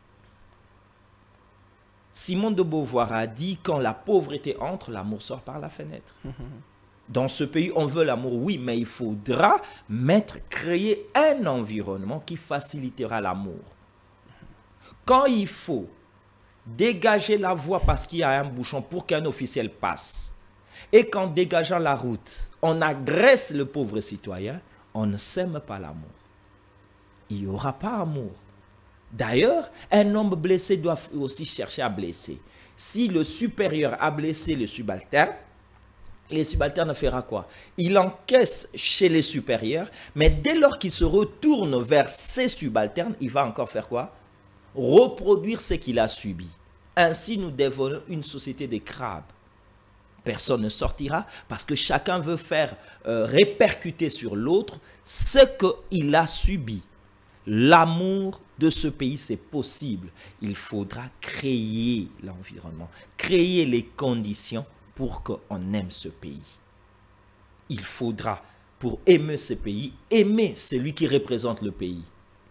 Simone de Beauvoir a dit, quand la pauvreté entre, l'amour sort par la fenêtre. Dans ce pays, on veut l'amour, oui, mais il faudra créer un environnement qui facilitera l'amour. Quand il faut dégager la voie parce qu'il y a un bouchon pour qu'un officiel passe, et qu'en dégageant la route, on agresse le pauvre citoyen, on ne sème pas l'amour. Il n'y aura pas amour. D'ailleurs, un homme blessé doit aussi chercher à blesser. Si le supérieur a blessé le subalterne, les subalternes fera quoi? Il encaisse chez les supérieurs, mais dès lors qu'il se retourne vers ses subalternes, il va encore faire quoi? Reproduire ce qu'il a subi. Ainsi, nous devenons une société de crabes. Personne ne sortira parce que chacun veut faire répercuter sur l'autre ce qu'il a subi. L'amour de ce pays, c'est possible. Il faudra créer l'environnement, créer les conditions pour qu'on aime ce pays. Il faudra, pour aimer ce pays, aimer celui qui représente le pays.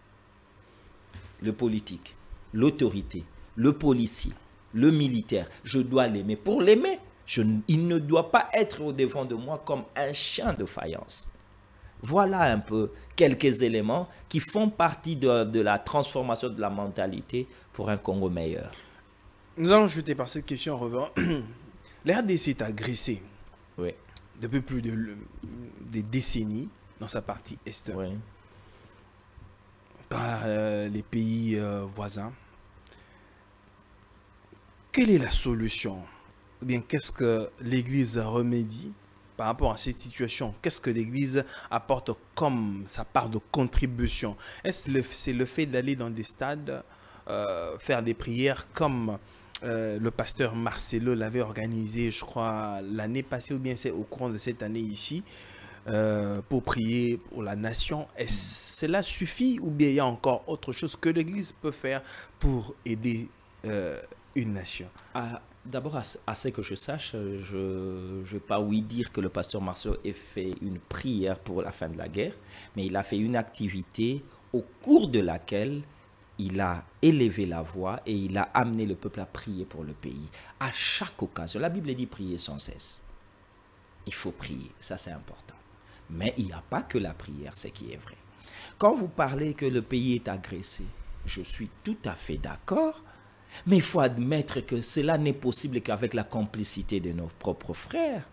Le politique, l'autorité, le policier, le militaire, je dois l'aimer. Pour l'aimer, il ne doit pas être au devant de moi comme un chien de faïence. Voilà un peu quelques éléments qui font partie de la transformation de la mentalité pour un Congo meilleur. Nous allons jeter par cette question en revenant. La RDC est agressée depuis plus des décennies dans sa partie est par les pays voisins. Quelle est la solution? Ou bien qu'est-ce que l'Église remédie par rapport à cette situation? Qu'est-ce que l'Église apporte comme sa part de contribution? Est-ce que c'est le fait d'aller dans des stades, faire des prières comme le pasteur Marcelo l'avait organisé, je crois, l'année passée, ou bien c'est au courant de cette année ici, pour prier pour la nation? Est-ce cela suffit, ou bien il y a encore autre chose que l'Église peut faire pour aider une nation? D'abord, à ce que je sache, je ne vais pas dire que le pasteur Marcelo ait fait une prière pour la fin de la guerre, mais il a fait une activité au cours de laquelle il a élevé la voix et il a amené le peuple à prier pour le pays. À chaque occasion, la Bible dit prier sans cesse. Il faut prier, ça c'est important. Mais il n'y a pas que la prière, c'est qui est vrai. Quand vous parlez que le pays est agressé, je suis tout à fait d'accord. Mais il faut admettre que cela n'est possible qu'avec la complicité de nos propres frères.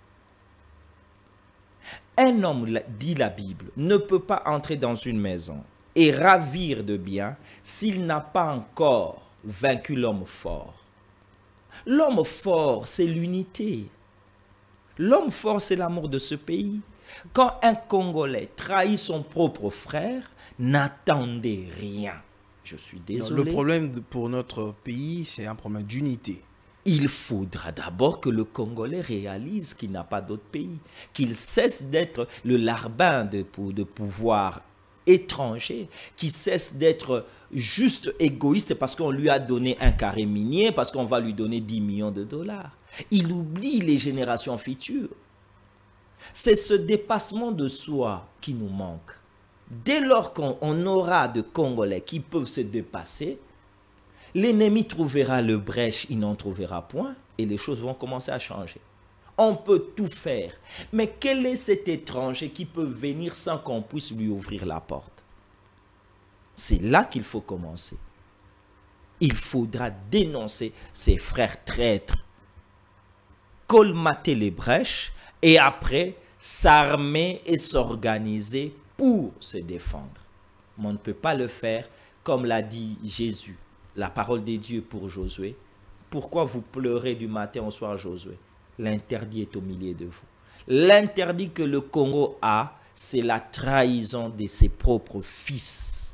Un homme, dit la Bible, ne peut pas entrer dans une maison et ravir de biens s'il n'a pas encore vaincu l'homme fort. L'homme fort, c'est l'unité. L'homme fort, c'est l'amour de ce pays. Quand un Congolais trahit son propre frère, n'attendez rien. Je suis désolé. Le problème pour notre pays, c'est un problème d'unité. Il faudra d'abord que le Congolais réalise qu'il n'a pas d'autre pays, qu'il cesse d'être le larbin de pouvoir étranger, qu'il cesse d'être juste égoïste parce qu'on lui a donné un carré minier, parce qu'on va lui donner 10 millions de dollars. Il oublie les générations futures. C'est ce dépassement de soi qui nous manque. Dès lors qu'on aura de Congolais qui peuvent se dépasser, l'ennemi trouvera le brèche, il n'en trouvera point, et les choses vont commencer à changer. On peut tout faire, mais quel est cet étranger qui peut venir sans qu'on puisse lui ouvrir la porte? C'est là qu'il faut commencer. Il faudra dénoncer ses frères traîtres, colmater les brèches, et après s'armer et s'organiser pour se défendre. Mais on ne peut pas le faire comme l'a dit Jésus, la parole de Dieu pour Josué. Pourquoi vous pleurez du matin au soir, Josué? L'interdit est au milieu de vous. L'interdit que le Congo a, c'est la trahison de ses propres fils.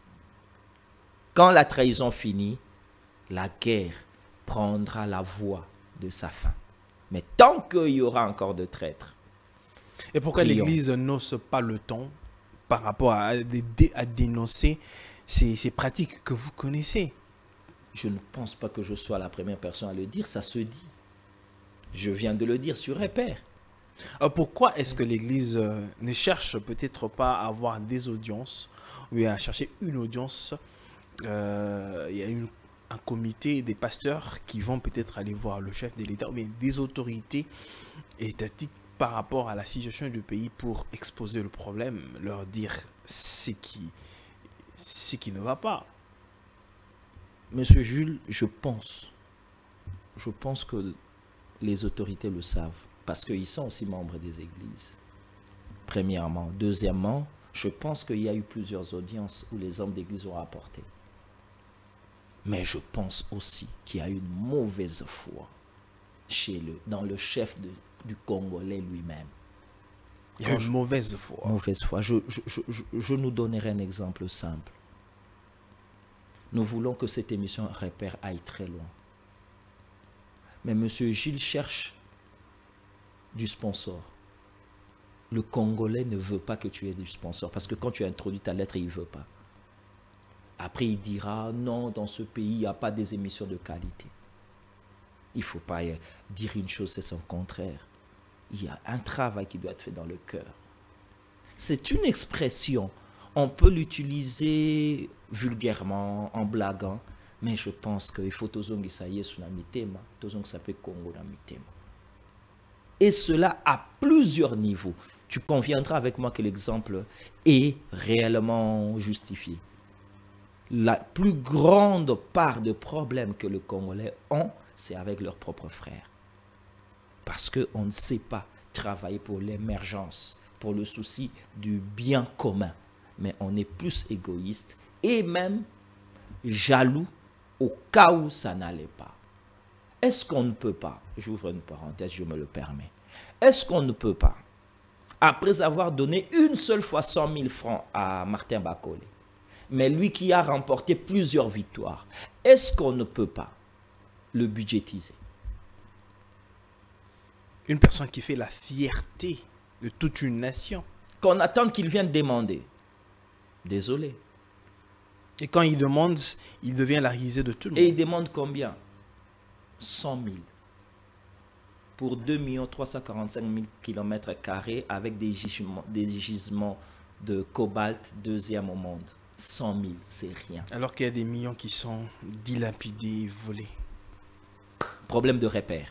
Quand la trahison finit, la guerre prendra la voie de sa fin. Mais tant qu'il y aura encore de traîtres. Et pourquoi l'Église n'ose pas le temps par rapport à dénoncer ces pratiques que vous connaissez? Je ne pense pas que je sois la première personne à le dire, ça se dit. Je viens de le dire sur Repère. Pourquoi est-ce que l'Église ne cherche peut-être pas à avoir des audiences, ou à chercher une audience? Il y a un comité des pasteurs qui vont peut-être aller voir le chef de l'État, ou bien des autorités étatiques par rapport à la situation du pays pour exposer le problème, leur dire ce qui ne va pas. Monsieur Jules, je pense que les autorités le savent, parce qu'ils sont aussi membres des églises, premièrement. Deuxièmement, je pense qu'il y a eu plusieurs audiences où les hommes d'église ont rapporté. Mais je pense aussi qu'il y a une mauvaise foi dans le chef du Congolais lui-même. Il y a une mauvaise foi. Mauvaise foi. Je nous donnerai un exemple simple. Nous voulons que cette émission Repère aille très loin. Mais M. Gilles cherche du sponsor. Le Congolais ne veut pas que tu aies du sponsor. Parce que quand tu as introduit ta lettre, il ne veut pas. Après, il dira, non, dans ce pays, il n'y a pas des émissions de qualité. Il ne faut pas dire une chose, c'est son contraire. Il y a un travail qui doit être fait dans le cœur. C'est une expression. On peut l'utiliser vulgairement, en blaguant, mais je pense qu'il faut tozongi ça yesu na mitema, tozongi ça peut Congo na mitema. Et cela à plusieurs niveaux. Tu conviendras avec moi que l'exemple est réellement justifié. La plus grande part de problèmes que les Congolais ont, c'est avec leurs propres frères. Parce qu'on ne sait pas travailler pour l'émergence, pour le souci du bien commun. Mais on est plus égoïste et même jaloux au cas où ça n'allait pas. Est-ce qu'on ne peut pas, j'ouvre une parenthèse, je me le permets, est-ce qu'on ne peut pas, après avoir donné une seule fois 100 000 francs à Martin Bakole, mais lui qui a remporté plusieurs victoires, est-ce qu'on ne peut pas le budgétiser? Une personne qui fait la fierté de toute une nation. Qu'on attend qu'il vienne demander. Désolé. Et quand il demande, il devient la risée de tout le monde. Et il demande combien? 100 000. Pour 2 345 000 km² avec des gisements de cobalt deuxième au monde. 100 000, c'est rien. Alors qu'il y a des millions qui sont dilapidés, volés. Problème de repère.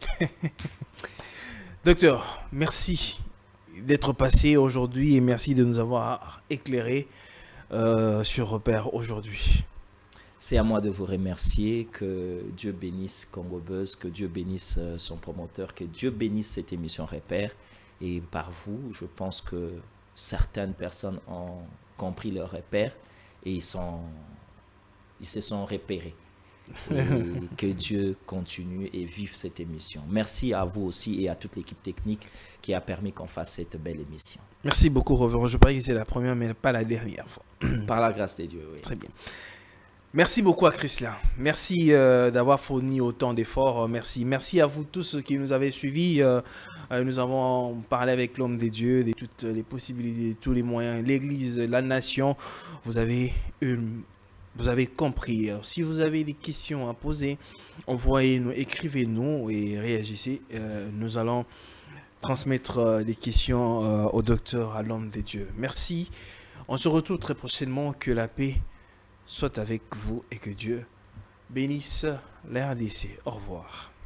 Docteur, merci d'être passé aujourd'hui et merci de nous avoir éclairé sur Repère aujourd'hui. C'est à moi de vous remercier. Que Dieu bénisse Congo Buzz, que Dieu bénisse son promoteur, que Dieu bénisse cette émission Repère. Et par vous, je pense que certaines personnes ont compris leur repère et ils se sont repérés. Et que Dieu continue et vive cette émission. Merci à vous aussi et à toute l'équipe technique qui a permis qu'on fasse cette belle émission. Merci beaucoup, Reverend. Je parie que c'est la première, mais pas la dernière fois. Par la grâce de Dieu, oui. Très bien. Merci beaucoup à Christian. Merci d'avoir fourni autant d'efforts. Merci à vous tous qui nous avez suivis. Nous avons parlé avec l'homme des dieux, de toutes les possibilités, de tous les moyens, l'Église, la nation. Vous avez compris. Alors, si vous avez des questions à poser, envoyez-nous, écrivez-nous et réagissez. Nous allons transmettre les questions au docteur, à l'homme des dieux. Merci. On se retrouve très prochainement. Que la paix soit avec vous et que Dieu bénisse la RDC. Au revoir.